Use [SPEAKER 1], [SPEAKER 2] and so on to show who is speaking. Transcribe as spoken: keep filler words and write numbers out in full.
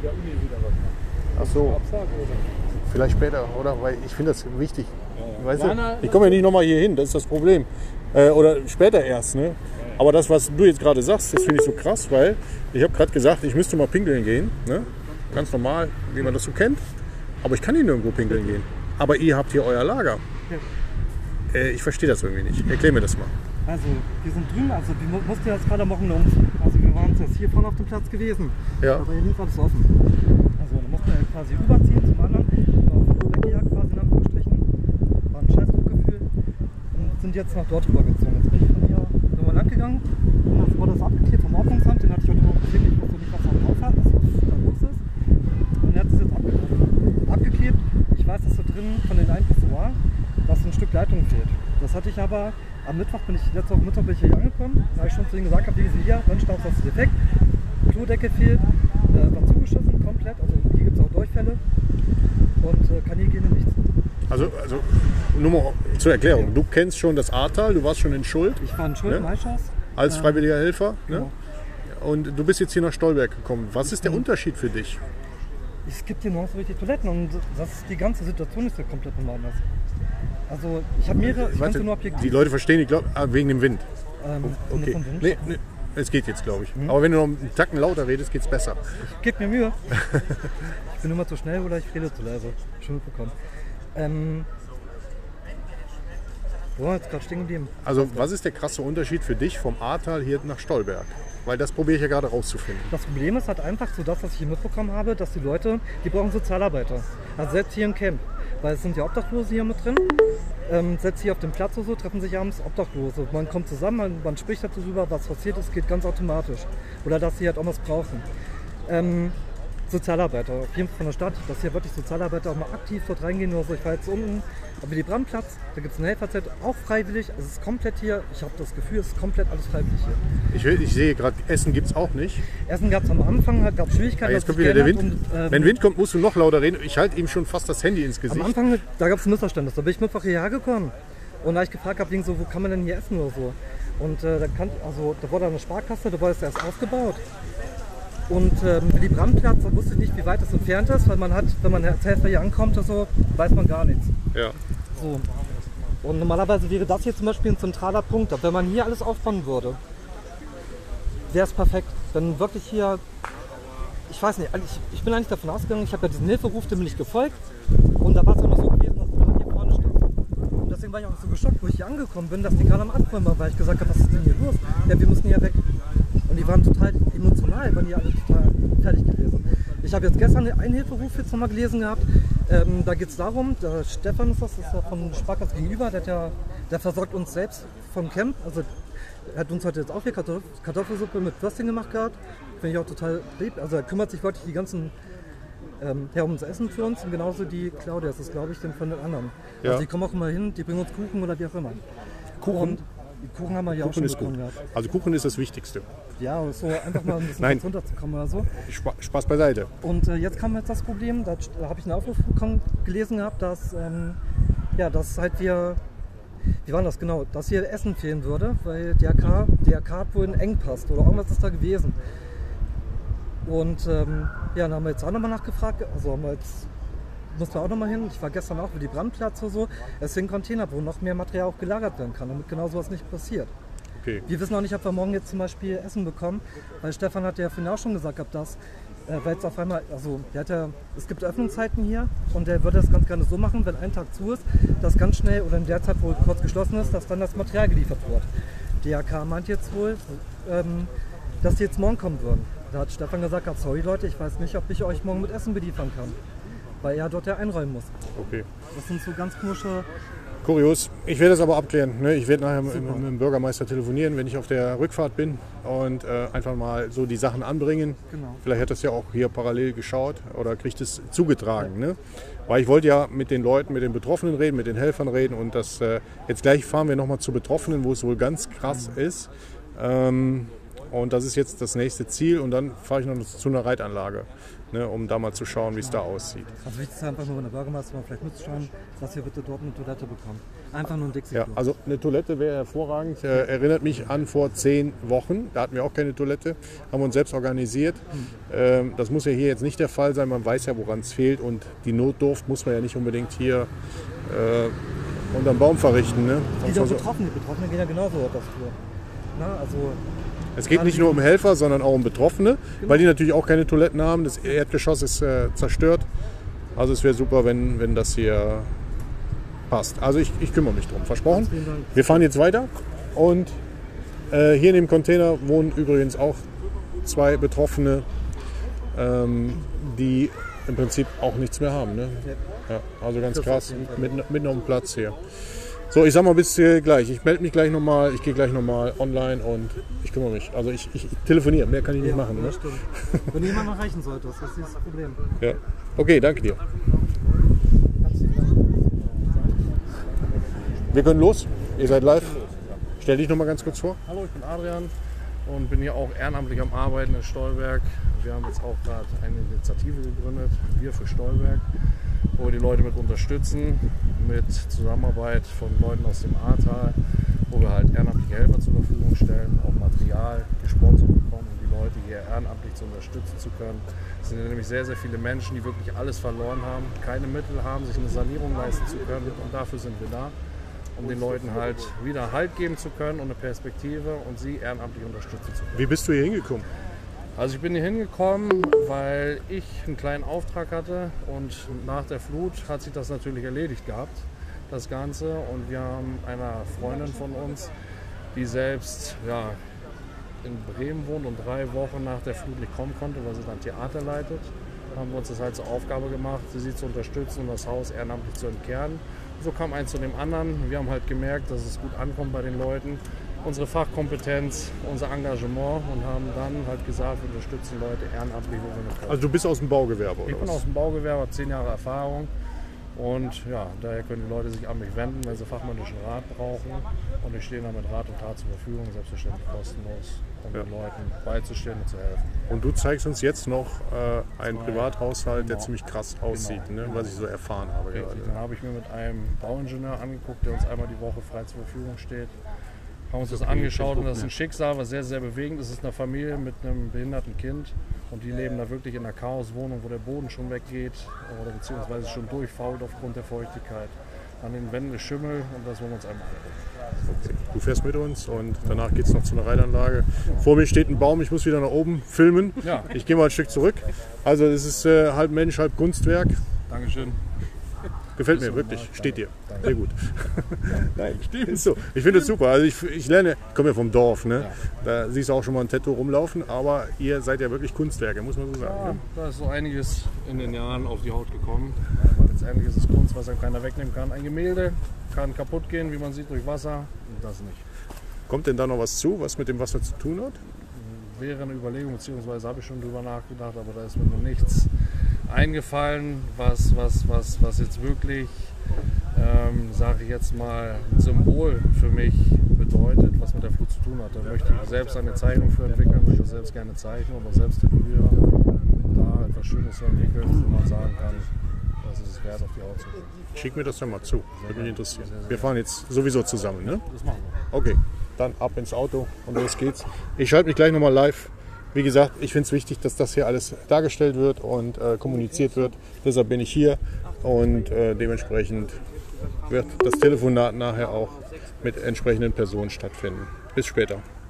[SPEAKER 1] der Uni wieder was machen.
[SPEAKER 2] Ach so.
[SPEAKER 1] Absagen oder?
[SPEAKER 2] Vielleicht später, oder? Weil ich finde das wichtig.
[SPEAKER 1] Ja, ja.
[SPEAKER 2] Weißt
[SPEAKER 1] Ja,
[SPEAKER 2] du?
[SPEAKER 1] na,
[SPEAKER 2] Ich komme ja nicht nochmal hier hin, das ist das Problem. Äh, oder später erst. Ne? Aber das, was du jetzt gerade sagst, das finde ich so krass, weil ich habe gerade gesagt, ich müsste mal pinkeln gehen. Ne? Ganz normal, wie man das so kennt. Aber ich kann hier nirgendwo pinkeln gehen. Aber ihr habt hier euer Lager.
[SPEAKER 3] Ja.
[SPEAKER 2] Äh, ich verstehe das irgendwie nicht. Erklär mir das mal.
[SPEAKER 3] Also, wir sind drüben, also wir mu- mussten jetzt gerade am Wochenende umziehen. Also wir waren jetzt hier vorne auf dem Platz gewesen.
[SPEAKER 2] Ja.
[SPEAKER 3] Aber hier links war das offen. Also da mussten wir quasi rüberziehen zum anderen. Auf weggejagt quasi in Anführungsstrichen. War ein Scheißdruckgefühl. Und sind jetzt nach dort rübergezogen. Jetzt bin ich von hier nochmal lang gegangen. Und jetzt wurde das abgeklebt vom Ordnungsamt. Den hatte ich heute noch gesehen. Ich wusste nicht, was da drauf hat, was da los ist. Und jetzt ist jetzt abgeklebt. abgeklebt. Ich weiß, dass da drin von den einen Pissoir, dass ein Stück Leitung fehlt. Das hatte ich aber am Mittwoch, bin ich, letzte Woche Mittwoch bin ich hier angekommen, da habe ich schon zu ihnen gesagt, habe, sie hier, Rennstaub ist defekt, Klodecke fehlt, äh, war zugeschossen komplett, also hier gibt es auch Durchfälle und äh, Kanälhygiene nichts.
[SPEAKER 2] Also, also nur mal zur Erklärung. Du kennst schon das Ahrtal, du warst schon in Schuld.
[SPEAKER 3] Ich war in Schuld,
[SPEAKER 2] Ne?
[SPEAKER 3] Maischoss.
[SPEAKER 2] Als freiwilliger Helfer.
[SPEAKER 3] Genau.
[SPEAKER 2] Ne? Und du bist jetzt hier nach Stolberg gekommen. Was ist der Unterschied für dich?
[SPEAKER 3] Es gibt hier nur so richtig Toiletten und das ist, die ganze Situation ist ja komplett nochmal anders. Also ich habe mehrere, ich
[SPEAKER 2] Warte,
[SPEAKER 3] kannte nur objektiv.
[SPEAKER 2] die Leute verstehen, ich glaube, ah, wegen dem Wind.
[SPEAKER 3] Ähm,
[SPEAKER 2] Okay.
[SPEAKER 3] von Wind.
[SPEAKER 2] Nee, nee, es geht jetzt, glaube ich. Aber wenn du noch einen Tacken lauter redest, geht es besser.
[SPEAKER 3] Gib mir Mühe. Ich bin immer zu schnell oder ich rede zu leise. Schon mitbekommen. Ähm, wo war jetzt gerade stehen geblieben?
[SPEAKER 2] Also, was ist der krasse Unterschied für dich vom Ahrtal hier nach Stolberg? Weil das probiere ich ja gerade rauszufinden.
[SPEAKER 3] Das Problem ist halt einfach so das, was ich hier mitbekommen habe, dass die Leute, die brauchen Sozialarbeiter. Also selbst hier im Camp. Weil es sind ja Obdachlose hier mit drin. Ähm, selbst hier auf dem Platz oder so treffen sich abends Obdachlose. Man kommt zusammen, man, man spricht darüber, was passiert ist, geht ganz automatisch. Oder dass sie halt auch was brauchen. Ähm, Sozialarbeiter, auf jeden Fall von der Stadt, dass hier wirklich Sozialarbeiter auch mal aktiv dort reingehen oder so. Ich war jetzt unten am Willy Brandt-Platz, da gibt es ein Helferzelt, auch freiwillig. Also es ist komplett hier, ich habe das Gefühl, es ist komplett alles freiwillig hier.
[SPEAKER 2] Ich, will, ich sehe gerade, Essen gibt es auch nicht.
[SPEAKER 3] Essen gab es am Anfang, gab es Schwierigkeiten.
[SPEAKER 2] Ah, jetzt
[SPEAKER 3] hat
[SPEAKER 2] kommt
[SPEAKER 3] sich
[SPEAKER 2] wieder der Wind.
[SPEAKER 3] geändert und, ähm,
[SPEAKER 2] Wenn Wind kommt, musst du noch lauter reden. Ich halte ihm schon fast das Handy ins Gesicht.
[SPEAKER 3] Am Anfang, da gab es ein Missverständnis. Da bin ich Mittwoch hierher gekommen und da habe ich gefragt, hab, so, wo kann man denn hier essen oder so. Und äh, da, kann, also, da wurde eine Sparkasse, da wurde es erst aufgebaut. Und ähm, Willy Brandt-Platz, da wusste ich nicht, wie weit das entfernt ist, weil man hat, wenn man als Helfer hier ankommt oder so, weiß man gar nichts.
[SPEAKER 2] Ja.
[SPEAKER 3] So. Und normalerweise wäre das hier zum Beispiel ein zentraler Punkt. Wenn man hier alles aufbauen würde, wäre es perfekt. Wenn wirklich hier, ich weiß nicht, ich, ich bin eigentlich davon ausgegangen, ich habe ja diesen Hilferuf, dem bin ich gefolgt. Und da war es auch noch so gewesen, dass jemand hier vorne steht. Und deswegen war ich auch so geschockt, wo ich hier angekommen bin, dass die gerade am Abräumen waren, weil ich gesagt habe, was ist denn hier los? Ja, wir müssen hier weg. Und die waren total emotional, waren die alle total fertig gewesen. Ich habe jetzt gestern einen Hilferuf jetzt nochmal gelesen gehabt. Ähm, da geht es darum, der Stefan ist das, das ist ja von Sparkasse gegenüber, der, hat ja, der versorgt uns selbst vom Camp. Also er hat uns heute jetzt auch hier Kartoff Kartoffelsuppe mit Würstchen gemacht gehabt. Finde ich auch total lieb. Also er kümmert sich wirklich die ganzen ähm, ja, ums Essen für uns. Und genauso die Claudia, das ist glaube ich den von den anderen.
[SPEAKER 2] Ja.
[SPEAKER 3] Also die kommen auch immer hin, die bringen uns Kuchen oder wie auch immer.
[SPEAKER 2] Kuchen?
[SPEAKER 3] Und die Kuchen haben wir ja auch
[SPEAKER 2] Kuchen
[SPEAKER 3] schon
[SPEAKER 2] ist gut.
[SPEAKER 3] bekommen gehabt.
[SPEAKER 2] Also Kuchen ist das Wichtigste.
[SPEAKER 3] Ja, so einfach mal ein bisschen
[SPEAKER 2] Nein.
[SPEAKER 3] kurz runterzukommen oder so.
[SPEAKER 2] Spa Spaß beiseite.
[SPEAKER 3] Und äh, jetzt kam jetzt das Problem, da, da habe ich einen Aufruf bekommen, gelesen gehabt, dass, ähm, ja, dass halt wir, wie war das genau, dass hier Essen fehlen würde, weil D R K, D R K hat wohl einen Engpass oder irgendwas ist da gewesen. Und ähm, ja, dann haben wir jetzt auch nochmal nachgefragt, also haben wir jetzt, mussten wir auch nochmal hin, ich war gestern auch über die Brandplatz oder so, es sind Container, wo noch mehr Material auch gelagert werden kann, damit genau sowas nicht passiert.
[SPEAKER 2] Okay.
[SPEAKER 3] Wir wissen auch nicht, ob wir morgen jetzt zum Beispiel Essen bekommen, weil Stefan hat ja vorhin auch schon gesagt, dass, äh, weil jetzt auf einmal, also der hat ja, es gibt Öffnungszeiten hier und der würde das ganz gerne so machen, wenn ein Tag zu ist, dass ganz schnell oder in der Zeit, wo kurz geschlossen ist, dass dann das Material geliefert wird. D R K meint jetzt wohl, ähm, dass die jetzt morgen kommen würden. Da hat Stefan gesagt, sorry Leute, ich weiß nicht, ob ich euch morgen mit Essen beliefern kann, weil er dort ja einräumen muss.
[SPEAKER 2] Okay.
[SPEAKER 3] Das sind so ganz komische...
[SPEAKER 2] Kurios. Ich werde das aber abklären. Ne? Ich werde nachher mit, mit dem Bürgermeister telefonieren, wenn ich auf der Rückfahrt bin und äh, einfach mal so die Sachen anbringen.
[SPEAKER 3] Genau.
[SPEAKER 2] Vielleicht hat das ja auch hier parallel geschaut oder kriegt es zugetragen. Ja. Ne? Weil ich wollte ja mit den Leuten, mit den Betroffenen reden, mit den Helfern reden und das, äh, jetzt gleich fahren wir nochmal zu Betroffenen, wo es wohl ganz krass mhm. ist. Ähm, Und das ist jetzt das nächste Ziel und dann fahre ich noch zu einer Reitanlage, ne, um da mal zu schauen, wie es da aussieht.
[SPEAKER 3] Also wichtig ist einfach nur, wenn der Bürgermeister mal vielleicht mitzuschauen, dass wir bitte dort eine Toilette bekommen. Einfach nur ein Dixie-Klo.
[SPEAKER 2] Ja, also eine Toilette wäre hervorragend. Äh, erinnert mich an vor zehn Wochen. Da hatten wir auch keine Toilette, haben wir uns selbst organisiert. Mhm. Ähm, das muss ja hier jetzt nicht der Fall sein. Man weiß ja, woran es fehlt und die Notdurft muss man ja nicht unbedingt hier äh, unterm Baum verrichten. Ne?
[SPEAKER 3] Die sind Betroffene, die Betroffenen gehen ja genauso dafür. Na, also
[SPEAKER 2] es geht nicht nur um Helfer, sondern auch um Betroffene, genau. Weil die natürlich auch keine Toiletten haben. Das Erdgeschoss ist äh, zerstört. Also es wäre super, wenn, wenn das hier passt. Also ich, ich kümmere mich drum, versprochen. Wir fahren jetzt weiter und äh, hier in dem Container wohnen übrigens auch zwei Betroffene, ähm, die im Prinzip auch nichts mehr haben. Ne? Ja, also ganz krass, mitten, mitten auf dem Platz hier. So, ich sag mal bis äh, gleich. Ich melde mich gleich nochmal, ich gehe gleich nochmal online und ich kümmere mich. Also ich, ich telefoniere, mehr kann ich nicht ja, machen. Ne?
[SPEAKER 3] Wenn jemand noch erreichen sollte, das ist das Problem.
[SPEAKER 2] Ja. Okay, danke dir. Wir können los, ihr seid live. Stell dich nochmal ganz kurz vor.
[SPEAKER 1] Hallo, ich bin Adrian und bin hier auch ehrenamtlich am Arbeiten in Stolberg. Wir haben jetzt auch gerade eine Initiative gegründet, Wir für Stolberg, wo wir die Leute mit unterstützen, mit Zusammenarbeit von Leuten aus dem Ahrtal, wo wir halt ehrenamtliche Helfer zur Verfügung stellen, auch Material gesponsert bekommen, um die Leute hier ehrenamtlich zu unterstützen zu können. Es sind nämlich sehr, sehr viele Menschen, die wirklich alles verloren haben, keine Mittel haben, sich eine Sanierung leisten zu können und dafür sind wir da, um den Leuten halt wieder Halt geben zu können und eine Perspektive und sie ehrenamtlich unterstützen zu können.
[SPEAKER 2] Wie bist du hier hingekommen?
[SPEAKER 1] Also ich bin hier hingekommen, weil ich einen kleinen Auftrag hatte und nach der Flut hat sich das natürlich erledigt gehabt, das Ganze. Und wir haben einer Freundin von uns, die selbst ja, in Bremen wohnt und drei Wochen nach der Flut nicht kommen konnte, weil sie dann Theater leitet, haben wir uns das halt zur Aufgabe gemacht, sie zu unterstützen und das Haus ehrenamtlich zu entkernen. So kam eins zu dem anderen. Wir haben halt gemerkt, dass es gut ankommt bei den Leuten. Unsere Fachkompetenz, unser Engagement und haben dann halt gesagt, wir unterstützen Leute ehrenamtlich, wo wir können.
[SPEAKER 2] Also du bist aus dem Baugewerbe, oder?
[SPEAKER 1] Ich bin
[SPEAKER 2] was?
[SPEAKER 1] aus dem Baugewerbe, habe zehn Jahre Erfahrung und ja, daher können die Leute sich an mich wenden, wenn sie fachmännischen Rat brauchen und ich stehe dann mit Rat und Tat zur Verfügung, selbstverständlich kostenlos, um ja. den Leuten beizustehen und zu helfen.
[SPEAKER 2] Und du zeigst uns jetzt noch äh, einen Privathaushalt, der ziemlich krass aussieht, genau. ne, was ich so erfahren habe.
[SPEAKER 1] Richtig, dann habe ich mir mit einem Bauingenieur angeguckt, der uns einmal die Woche frei zur Verfügung steht. Haben uns das angeschaut und das ist ein Schicksal, was sehr, sehr bewegend ist. Es ist eine Familie mit einem behinderten Kind und die leben da wirklich in einer Chaoswohnung, wo der Boden schon weggeht oder beziehungsweise schon durchfault aufgrund der Feuchtigkeit. An den Wänden ist Schimmel und das wollen wir uns einmal angucken.
[SPEAKER 2] Du fährst mit uns und danach geht es noch zu einer Reitanlage. Vor mir steht ein Baum, ich muss wieder nach oben filmen.
[SPEAKER 1] Ja.
[SPEAKER 2] Ich gehe mal ein Stück zurück. Also es ist äh, halb Mensch, halb Kunstwerk.
[SPEAKER 1] Dankeschön.
[SPEAKER 2] Gefällt mir, wirklich. Mal. Steht dir. Danke. Sehr gut. Nein, ist so. Ich finde es super. Also ich, ich lerne, ich komme ja vom Dorf, ne? Ja. Da siehst du auch schon mal ein Tattoo rumlaufen, aber ihr seid ja wirklich Kunstwerke, muss man so sagen.
[SPEAKER 1] Ja,
[SPEAKER 2] ne?
[SPEAKER 1] Da ist so einiges in den Jahren auf die Haut gekommen. Aber letztendlich ist es Kunst, was einem keiner wegnehmen kann. Ein Gemälde kann kaputt gehen, wie man sieht, durch Wasser und das nicht.
[SPEAKER 2] Kommt denn da noch was zu, was mit dem Wasser zu tun hat?
[SPEAKER 1] Wäre eine Überlegung, beziehungsweise habe ich schon drüber nachgedacht, aber da ist mir noch nichts eingefallen, was, was, was, was jetzt wirklich, ähm, sage ich jetzt mal, ein Symbol für mich bedeutet, was mit der Flut zu tun hat. Da möchte ich selbst eine Zeichnung für entwickeln, möchte selbst gerne zeichnen oder selbst tätowieren, da etwas Schönes zu entwickeln, wo man sagen kann, das ist es wert, auf die Haut zu gehen.
[SPEAKER 2] Schick mir das dann mal zu, würde mich interessieren. Wir fahren jetzt sowieso zusammen, ne?
[SPEAKER 1] Das machen wir.
[SPEAKER 2] Okay, dann ab ins Auto und los geht's. Ich schalte mich gleich nochmal live. Wie gesagt, ich finde es wichtig, dass das hier alles dargestellt wird und äh, kommuniziert wird. Deshalb bin ich hier und äh, dementsprechend wird das Telefonat nachher auch mit entsprechenden Personen stattfinden. Bis später.